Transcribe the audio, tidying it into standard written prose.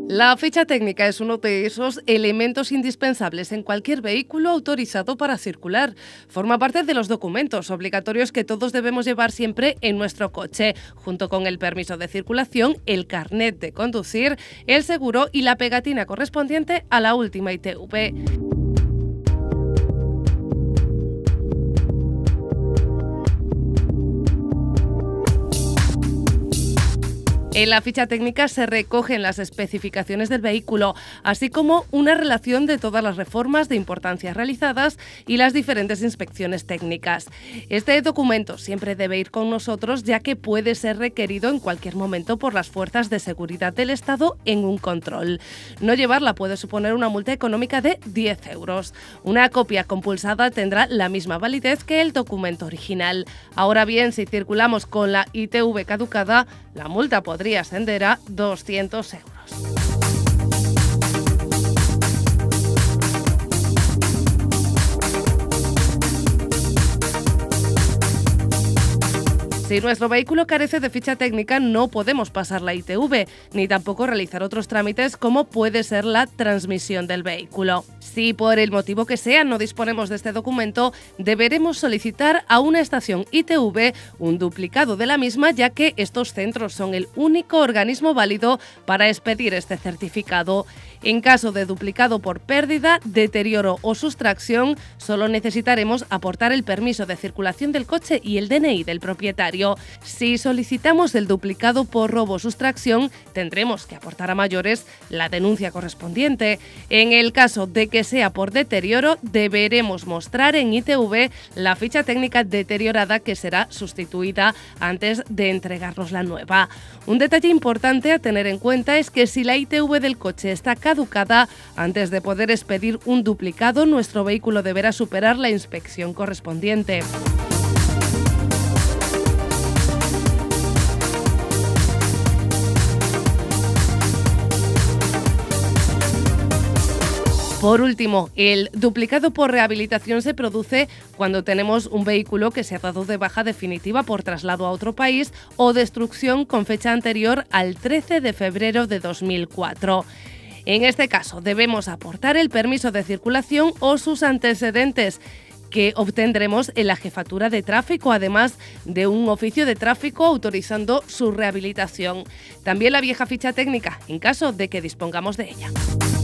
La ficha técnica es uno de esos elementos indispensables en cualquier vehículo autorizado para circular. Forma parte de los documentos obligatorios que todos debemos llevar siempre en nuestro coche, junto con el permiso de circulación, el carnet de conducir, el seguro y la pegatina correspondiente a la última ITV. En la ficha técnica se recogen las especificaciones del vehículo, así como una relación de todas las reformas de importancia realizadas y las diferentes inspecciones técnicas. Este documento siempre debe ir con nosotros, ya que puede ser requerido en cualquier momento por las fuerzas de seguridad del Estado en un control. No llevarla puede suponer una multa económica de 10 euros. Una copia compulsada tendrá la misma validez que el documento original. Ahora bien, si circulamos con la ITV caducada, la multa podría ascender a 200 euros. Si nuestro vehículo carece de ficha técnica, no podemos pasar la ITV, ni tampoco realizar otros trámites como puede ser la transmisión del vehículo. Si por el motivo que sea no disponemos de este documento, deberemos solicitar a una estación ITV un duplicado de la misma, ya que estos centros son el único organismo válido para expedir este certificado. En caso de duplicado por pérdida, deterioro o sustracción, solo necesitaremos aportar el permiso de circulación del coche y el DNI del propietario. Si solicitamos el duplicado por robo o sustracción, tendremos que aportar a mayores la denuncia correspondiente. En el caso de que sea por deterioro, deberemos mostrar en ITV la ficha técnica deteriorada, que será sustituida antes de entregarnos la nueva. Un detalle importante a tener en cuenta es que si la ITV del coche está caducada, antes de poder expedir un duplicado, nuestro vehículo deberá superar la inspección correspondiente. Por último, el duplicado por rehabilitación se produce cuando tenemos un vehículo que se ha dado de baja definitiva por traslado a otro país o destrucción con fecha anterior al 13 de febrero de 2004. En este caso, debemos aportar el permiso de circulación o sus antecedentes, que obtendremos en la Jefatura de Tráfico, además de un oficio de tráfico autorizando su rehabilitación. También la vieja ficha técnica, en caso de que dispongamos de ella.